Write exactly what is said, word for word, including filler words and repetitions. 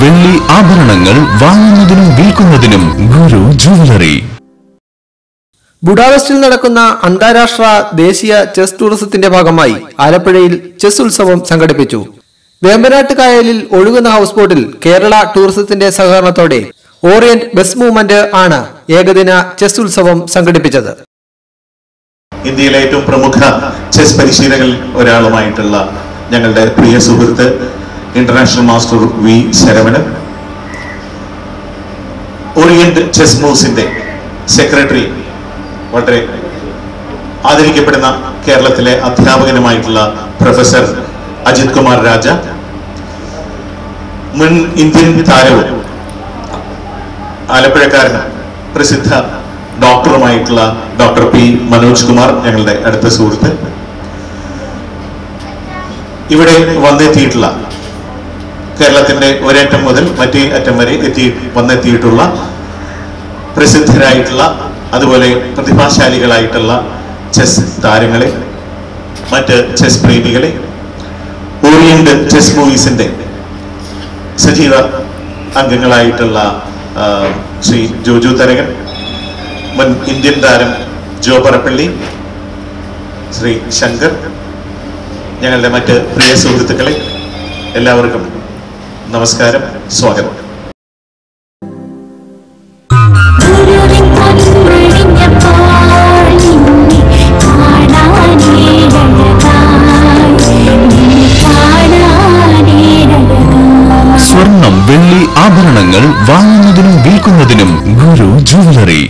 വെള്ളി ആഭരണങ്ങൾ വാങ്ങുന്നതിനും വിൽക്കുന്നതിനും ഗുരു ജ്വല്ലറി. ബുഡാപെസ്റ്റിൽ നടക്കുന്ന അന്താരാഷ്ട്ര ദേശീയ ചെസ് ടൂറിസത്തിന്റെ ഭാഗമായി ആലപ്പുഴയിൽ ചെസ് ഉത്സവം സംഘടിപ്പിച്ചു. വേമ്പനാട്ട് കായലിൽ ഒഴുകുന്ന ഹൗസ് ബോട്ടിൽ കേരള ടൂറിസത്തിന്റെ സഹകരണത്തോടെ ഓറിയന്റ് ബസ് മൂവ്മെന്റ് ആണ് ഏകദിന ചെസ് ഉത്സവം സംഘടിപ്പിച്ചത്. ഇന്ത്യയിലെ ഏറ്റവും പ്രമുഖ ചെസ് പരിശീലകരിൽ ഒരാളുമായിട്ടുള്ള ഞങ്ങളുടെ പ്രിയ സുഹൃത്ത് international master V Saravanan, orient chess മൂവ്സിന്റെ സെക്രട്ടറി, വളരെ ആദരിക്കപ്പെടുന്ന കേരളത്തിലെ അധ്യാപകനുമായിട്ടുള്ള പ്രൊഫസർ അജിത് കുമാർ രാജ, മുൻ ഇന്ത്യൻ താരവും ആലപ്പുഴക്കാരനും പ്രസിദ്ധ ഡോക്ടറുമായിട്ടുള്ള ഡോക്ടർ പി മനോജ് കുമാർ, ഞങ്ങളുടെ അടുത്ത സുഹൃത്ത്, ഇവിടെ വന്നെത്തിയിട്ടുള്ള കേരളത്തിന്റെ ഒരറ്റം മുതൽ മറ്റേ അറ്റം വരെ എത്തി വന്നെത്തിയിട്ടുള്ള പ്രസിദ്ധരായിട്ടുള്ള അതുപോലെ പ്രതിഭാശാലികളായിട്ടുള്ള ചെസ് താരങ്ങളെ, മറ്റ് ചെസ് പ്രേമികളെ, ഓറിയന്റ് ചെസ് മൂവീസിന്റെ സജീവ അംഗങ്ങളായിട്ടുള്ള ശ്രീ ജോജു തരകൻ, മുൻ ഇന്ത്യൻ താരം ജോ പറപ്പള്ളി, ശ്രീ ശങ്കർ, ഞങ്ങളുടെ മറ്റ് പ്രിയ സുഹൃത്തുക്കളെ, എല്ലാവർക്കും നമസ്കാരം, സ്വാഗതം. സ്വർണം വെള്ളി ആഭരണങ്ങൾ വാങ്ങുന്നതിനും വിൽക്കുന്നതിനും ഗുരു ജ്വല്ലറി.